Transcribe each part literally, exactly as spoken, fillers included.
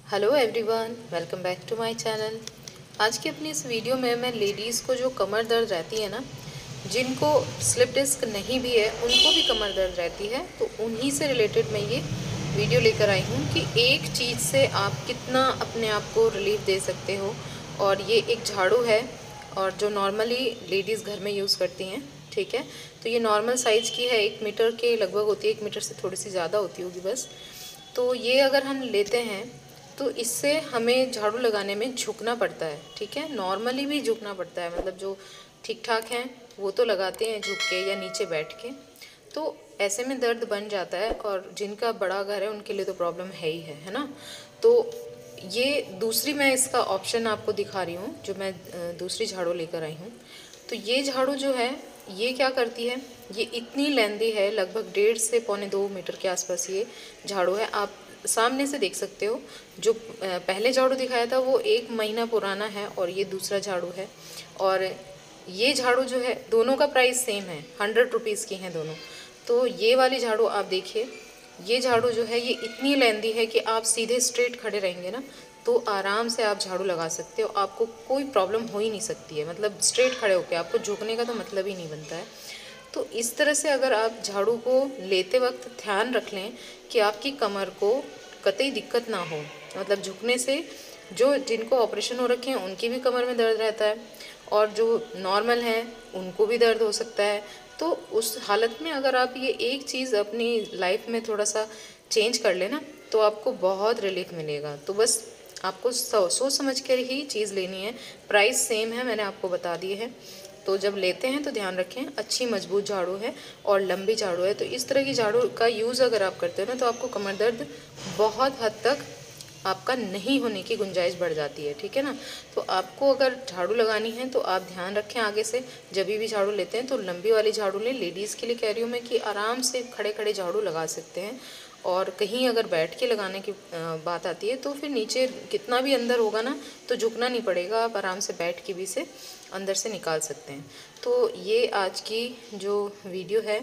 Hello everyone, welcome back to my channel. आज की अपनी इस वीडियो में मैं लेडीज़ को जो कमर दर्द रहती है ना, जिनको स्लिप डिस्क नहीं भी है उनको भी कमर दर्द रहती है, तो उन्हीं से रिलेटेड मैं ये वीडियो लेकर आई हूँ कि एक चीज़ से आप कितना अपने आप को रिलीफ दे सकते हो। और ये एक झाड़ू है और जो नॉर्मली लेडीज़ घर में यूज़ करती हैं, ठीक है। तो ये नॉर्मल साइज़ की है, एक मीटर के लगभग होती है, एक मीटर से थोड़ी सी ज़्यादा होती होगी बस। तो ये अगर हम लेते हैं तो इससे हमें झाड़ू लगाने में झुकना पड़ता है, ठीक है। नॉर्मली भी झुकना पड़ता है, मतलब जो ठीक ठाक हैं वो तो लगाते हैं झुक के या नीचे बैठ के, तो ऐसे में दर्द बन जाता है। और जिनका बड़ा घर है उनके लिए तो प्रॉब्लम है ही है है ना। तो ये दूसरी मैं इसका ऑप्शन आपको दिखा रही हूँ, जो मैं दूसरी झाड़ू लेकर आई हूँ। तो ये झाड़ू जो है ये क्या करती है, ये इतनी लेंदी है, लगभग डेढ़ से पौने दो मीटर के आसपास ये झाड़ू है। आप सामने से देख सकते हो, जो पहले झाड़ू दिखाया था वो एक महीना पुराना है और ये दूसरा झाड़ू है। और ये झाड़ू जो है दोनों का प्राइस सेम है, हंड्रेड रुपीज़ की हैं दोनों। तो ये वाली झाड़ू आप देखिए, ये झाड़ू जो है ये इतनी लेंदी है कि आप सीधे स्ट्रेट खड़े रहेंगे ना तो आराम से आप झाड़ू लगा सकते हो, आपको कोई प्रॉब्लम हो ही नहीं सकती है। मतलब स्ट्रेट खड़े होकर आपको झुकने का तो मतलब ही नहीं बनता है। तो इस तरह से अगर आप झाड़ू को लेते वक्त ध्यान रख लें कि आपकी कमर को कतई दिक्कत ना हो, मतलब झुकने से जो जिनको ऑपरेशन हो रखे हैं उनकी भी कमर में दर्द रहता है और जो नॉर्मल हैं उनको भी दर्द हो सकता है। तो उस हालत में अगर आप ये एक चीज़ अपनी लाइफ में थोड़ा सा चेंज कर लेना तो आपको बहुत रिलीफ मिलेगा। तो बस आपको सोच समझ कर ही चीज़ लेनी है। प्राइस सेम है, मैंने आपको बता दिए हैं। तो जब लेते हैं तो ध्यान रखें, अच्छी मजबूत झाड़ू है और लंबी झाड़ू है। तो इस तरह की झाड़ू का यूज़ अगर आप करते हो ना तो आपको कमर दर्द बहुत हद तक आपका नहीं होने की गुंजाइश बढ़ जाती है, ठीक है ना। तो आपको अगर झाड़ू लगानी है तो आप ध्यान रखें, आगे से जब भी झाड़ू लेते हैं तो लंबी वाली झाड़ू लें। लेडीज़ के लिए कह रही हूँ मैं कि आराम से खड़े खड़े झाड़ू लगा सकते हैं। और कहीं अगर बैठ के लगाने की बात आती है तो फिर नीचे कितना भी अंदर होगा ना तो झुकना नहीं पड़ेगा, आप आराम से बैठ के भी इसे अंदर से निकाल सकते हैं। तो ये आज की जो वीडियो है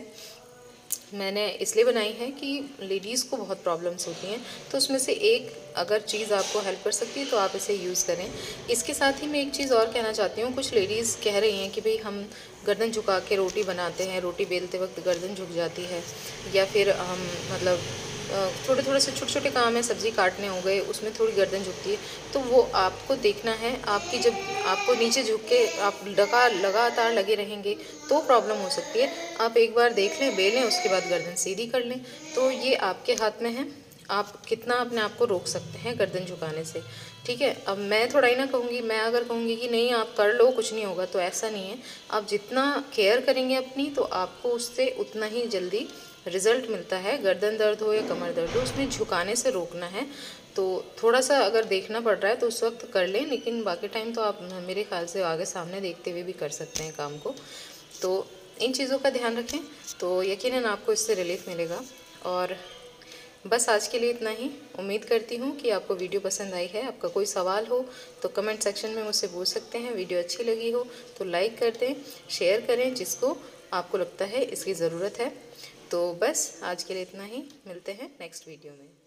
मैंने इसलिए बनाई है कि लेडीज़ को बहुत प्रॉब्लम्स होती हैं, तो उसमें से एक अगर चीज़ आपको हेल्प कर सकती है तो आप इसे यूज़ करें। इसके साथ ही मैं एक चीज़ और कहना चाहती हूँ, कुछ लेडीज़ कह रही हैं कि भाई हम गर्दन झुका के रोटी बनाते हैं, रोटी बेलते वक्त गर्दन झुक जाती है, या फिर हम मतलब थोड़े थोड़े से छोटे छोटे काम है, सब्ज़ी काटने हो गए उसमें थोड़ी गर्दन झुकती है। तो वो आपको देखना है, आपकी जब आपको नीचे झुक के आप लगा लगातार लगे रहेंगे तो प्रॉब्लम हो सकती है। आप एक बार देख लें, बेलें, उसके बाद गर्दन सीधी कर लें। तो ये आपके हाथ में है, आप कितना अपने आप को रोक सकते हैं गर्दन झुकाने से, ठीक है। अब मैं थोड़ा ही ना कहूँगी, मैं अगर कहूँगी कि नहीं आप कर लो कुछ नहीं होगा, तो ऐसा नहीं है। आप जितना केयर करेंगे अपनी तो आपको उससे उतना ही जल्दी रिज़ल्ट मिलता है। गर्दन दर्द हो या कमर दर्द हो, उसमें झुकाने से रोकना है। तो थोड़ा सा अगर देखना पड़ रहा है तो उस वक्त कर लें, लेकिन बाकी टाइम तो आप मेरे ख्याल से आगे सामने देखते हुए भी कर सकते हैं काम को। तो इन चीज़ों का ध्यान रखें तो यकीनन आपको इससे रिलीफ मिलेगा। और बस आज के लिए इतना ही। उम्मीद करती हूँ कि आपको वीडियो पसंद आई है। आपका कोई सवाल हो तो कमेंट सेक्शन में मुझसे पूछ सकते हैं। वीडियो अच्छी लगी हो तो लाइक कर दें, शेयर करें जिसको आपको लगता है इसकी ज़रूरत है। तो बस आज के लिए इतना ही, मिलते हैं नेक्स्ट वीडियो में।